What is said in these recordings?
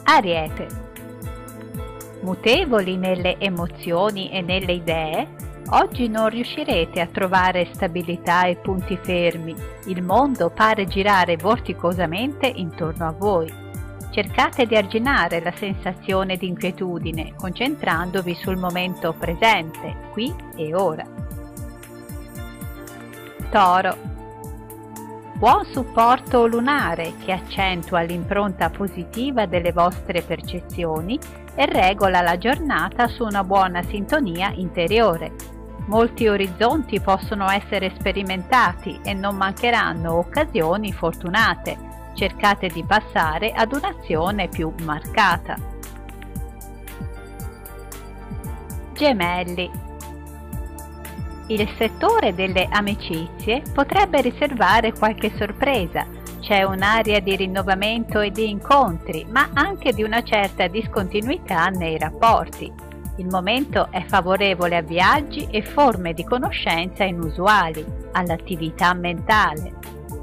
Ariete. Mutevoli nelle emozioni e nelle idee, oggi non riuscirete a trovare stabilità e punti fermi. Il mondo pare girare vorticosamente intorno a voi. Cercate di arginare la sensazione di inquietudine, concentrandovi sul momento presente, qui e ora. Toro. Buon supporto lunare che accentua l'impronta positiva delle vostre percezioni e regola la giornata su una buona sintonia interiore. Molti orizzonti possono essere sperimentati e non mancheranno occasioni fortunate. Cercate di passare ad un'azione più marcata. Gemelli. Il settore delle amicizie potrebbe riservare qualche sorpresa. C'è un'aria di rinnovamento e di incontri, ma anche di una certa discontinuità nei rapporti. Il momento è favorevole a viaggi e forme di conoscenza inusuali, all'attività mentale.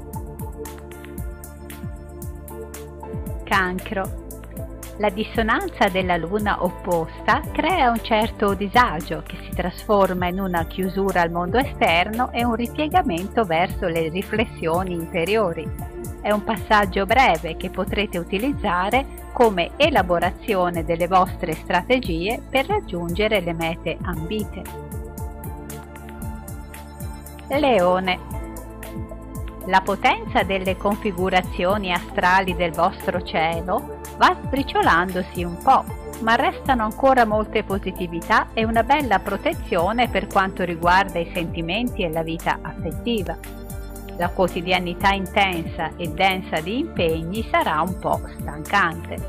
Cancro. La dissonanza della luna opposta crea un certo disagio che si trasforma in una chiusura al mondo esterno e un ripiegamento verso le riflessioni interiori. È un passaggio breve che potrete utilizzare come elaborazione delle vostre strategie per raggiungere le mete ambite. Leone. La potenza delle configurazioni astrali del vostro cielo va sbriciolandosi un po', ma restano ancora molte positività e una bella protezione per quanto riguarda i sentimenti e la vita affettiva. La quotidianità intensa e densa di impegni sarà un po' stancante.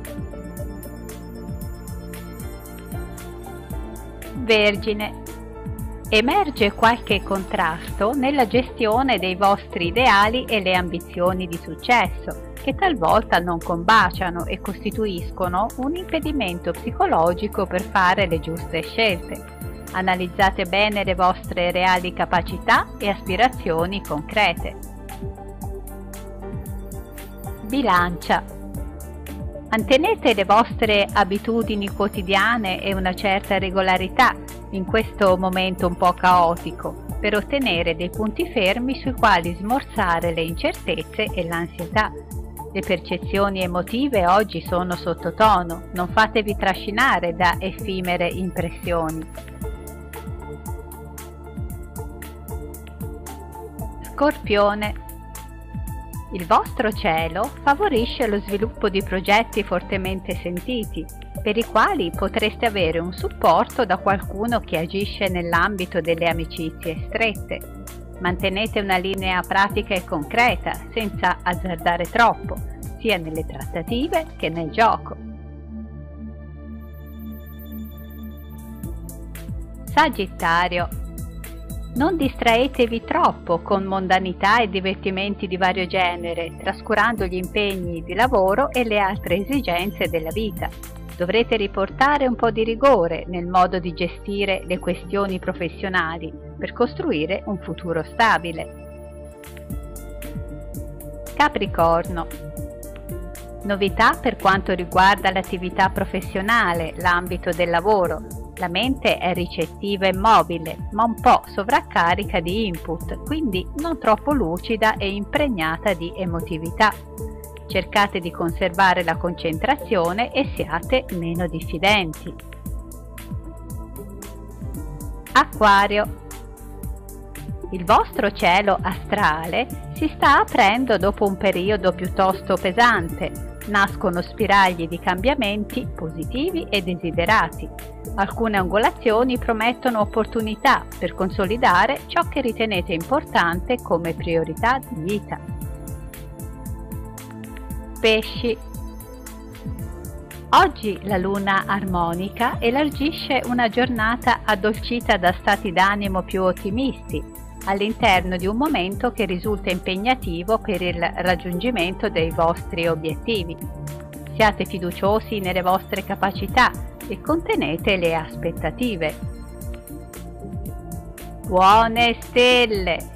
Vergine. Emerge qualche contrasto nella gestione dei vostri ideali e le ambizioni di successo, che talvolta non combaciano e costituiscono un impedimento psicologico per fare le giuste scelte. Analizzate bene le vostre reali capacità e aspirazioni concrete. Bilancia. Mantenete le vostre abitudini quotidiane e una certa regolarità in questo momento un po' caotico, per ottenere dei punti fermi sui quali smorzare le incertezze e l'ansietà. Le percezioni emotive oggi sono sottotono, non fatevi trascinare da effimere impressioni. Scorpione. Il vostro cielo favorisce lo sviluppo di progetti fortemente sentiti, per i quali potreste avere un supporto da qualcuno che agisce nell'ambito delle amicizie strette. Mantenete una linea pratica e concreta, senza azzardare troppo, sia nelle trattative che nel gioco. Sagittario. Non distraetevi troppo con mondanità e divertimenti di vario genere, trascurando gli impegni di lavoro e le altre esigenze della vita. Dovrete riportare un po' di rigore nel modo di gestire le questioni professionali per costruire un futuro stabile. Capricorno. Novità per quanto riguarda l'attività professionale, l'ambito del lavoro. La mente è ricettiva e mobile, ma un po' sovraccarica di input, quindi non troppo lucida e impregnata di emotività. Cercate di conservare la concentrazione e siate meno diffidenti. Acquario. Il vostro cielo astrale si sta aprendo dopo un periodo piuttosto pesante. Nascono spiragli di cambiamenti positivi e desiderati. Alcune angolazioni promettono opportunità per consolidare ciò che ritenete importante come priorità di vita. Pesci. Oggi la luna armonica elargisce una giornata addolcita da stati d'animo più ottimisti, all'interno di un momento che risulta impegnativo per il raggiungimento dei vostri obiettivi. Siate fiduciosi nelle vostre capacità e contenete le aspettative. Buone stelle!